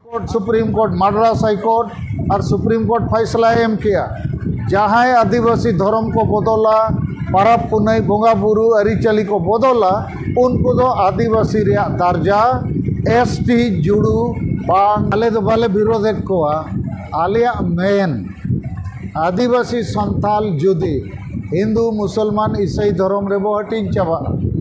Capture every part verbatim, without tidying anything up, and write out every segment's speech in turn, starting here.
Court supreme court Madras high court और supreme court फैसला एम किया जहाँ आदिवासी धर्म को बदला परब पुनई बोंगा बुरु अरिचली को बदला उनको दो आदिवासी रे दर्जा एस टी जुड़ू बांग आले दो बाले विरोधेद को आलिया मेन आदिवासी संताल जुदी हिंदू मुसलमान ईसाई धर्म रे बो हटिन चाबा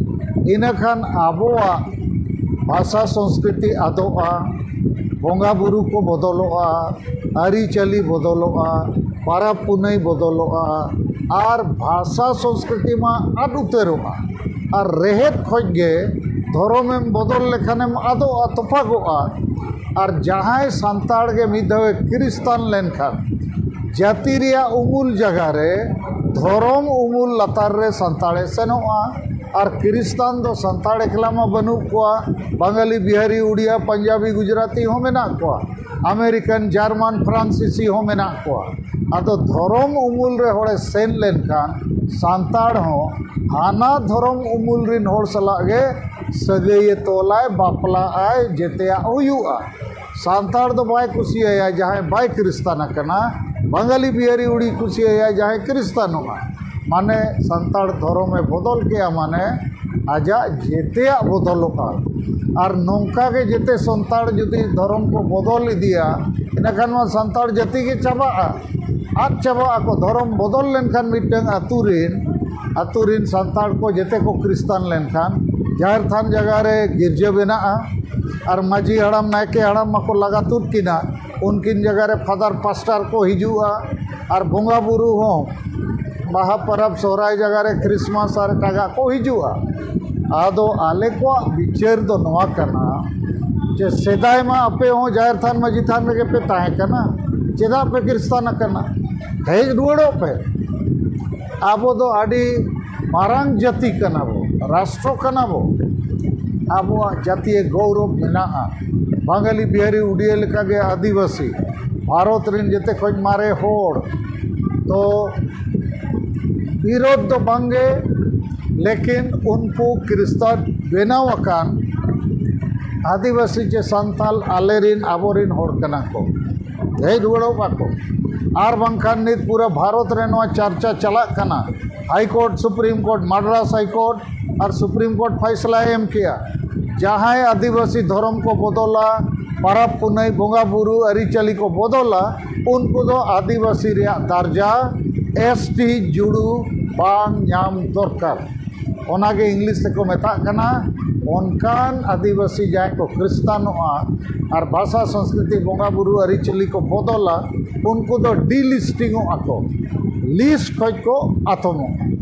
इनखान आबोआ भाषा संस्कृति आदोआ बोंगा बुरु को बदलोआ आरिचली बदलोआ परब पुनई बदलोआ और भाषा संस्कृति मा आद उतरोआ और रेहेद खोजे धर्में बदल लेखानेम आदोआ तफागोआ और जहाँ सान्ताड़ के मिदवे क्रिस्तान लेनखान जाति रिया उमुल जगह रे धर्म उमुल लतार रे सान्ताड़े सेनोआ और क्रिस्तान दो सान्ताड़ एकला मा बनू कोआ बंगाली बिहारी उड़िया पंजाबी गुजराती हो मेना कोआ अमेरिकन जर्मन फ्रांसीसी हो मेना कोआ आदो धर्म उमुल रे होड़े सेन लेनखान सान्ताड़ हो हाना धर्म उमुल रिन होड़ सलागे सगैये तोलाय बापला आय जेतेया हुयुआ सान्ताड़ दो बाय कुसिया जहाँ बाय क्रिस्तान कना बंगाली बिहारी उड़ी कुसिया जहाँ क्रिस्तान होगा माने सान्ताड़ धर्म में बदल के माने आजा जेते बदलोगा और नौका के जेते सान्ताड़ जुदी धर्म को बदल इदिया इनखान मा सान्ताड़ जाति के चाबा आद चाबा को धर्म बदल लेनखान मिटंग आतुरिन आतुरिन सान्ताड़ को जेते को क्रिस्तान लेनखान जाहिर थान जगह रे गिरजा बना और माझी हड़ाम नायके हड़ाम माको लगा तुरकिना उनकिन जगह रे फादर पास्टर को हिजुआ और बोंगा बुरु हो बाहा परब सोहराय जगह रे क्रिसमस और टागा को हिजुआ आदो आले को विचार दो नवा करना जे सेदाय मा अपे हो जाहिर थान माझी थान रे पे ताहे कना चेदा पे क्रिस्तान करना हेज रुड़ो पे आबो दो आडी मारांग जाति कना बो राष्ट्र कना बो आबो जातीय गौरव मेना बंगाली बिहारी उड़िया लेका गे आदिवासी भारत रिन जेते खोज मारे होड़ तो विरोध तो बांगे लेकिन उनको क्रिस्तान बेनावाकान आदिवासी जे संताल आलेरिन आबोरिन होड़ कना को हे रुड़ो बाको आर बांखान नित पूरा भारत रे नवा चर्चा चला कना high court supreme court Madras high court और सुप्रीम कोर्ट फैसला एम किया जहाँ आदिवासी धर्म को बदला परब पुनई बोंगा बुरु अरिचली को बदला उनको दो आदिवासी रे दर्जा एस टी जुड़ू बांग नाम दरकार ओनागे इंग्लिश से को मेता कना उनकान आदिवासी जाए को क्रिस्तानोआ और भाषा संस्कृति बोंगा बुरु अरिचली को बदला उनको दो डिलिस्टिंग आको लिस्ट खोज को आतमो।